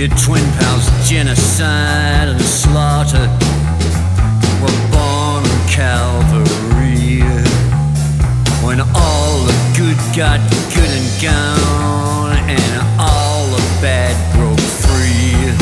Your twin pals, genocide and slaughter, were born on Calvary. When all the good got good and gone, and all the bad broke free.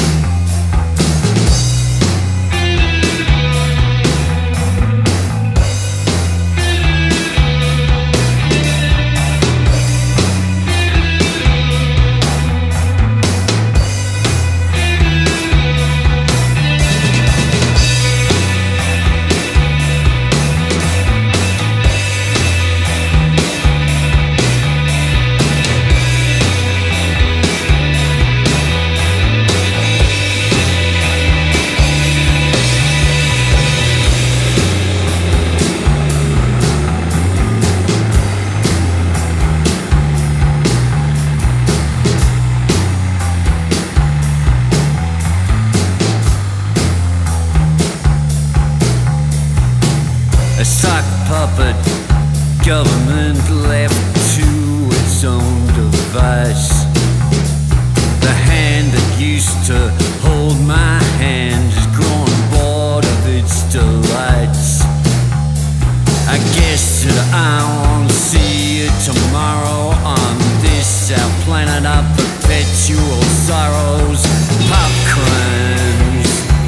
A sock puppet government left to its own device. The hand that used to hold my hand has grown bored of its delights. I guess that I won't see you tomorrow on this our planet of perpetual sorrows. Pop crimes.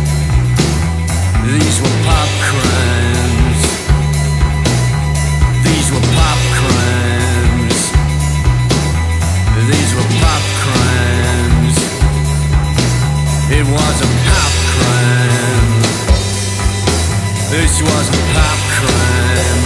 These were pop crimes. These were pop crimes. These were pop crimes. It was a pop crime. This was a pop crime.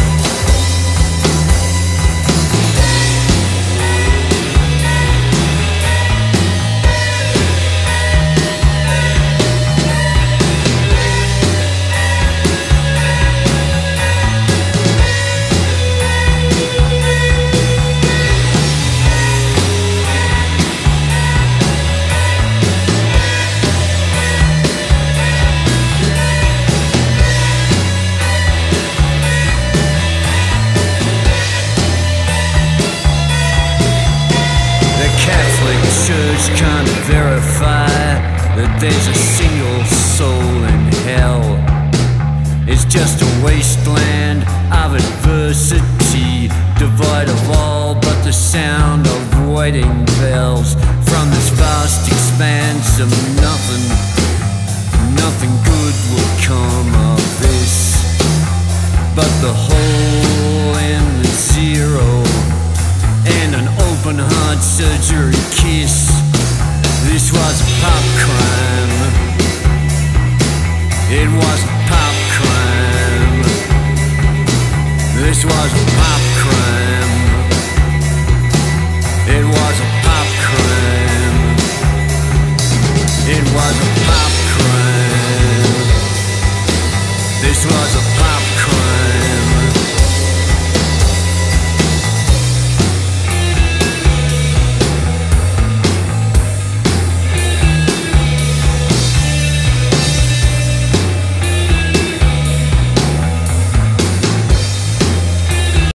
Church can't verify that there's a single soul in hell. It's just a wasteland of adversity, devoid of all but the sound of waiting bells. From this vast expanse of nothing, nothing good will come of this, but the hole in the zero and an open heart surgery kiss. This was a pop crime. It was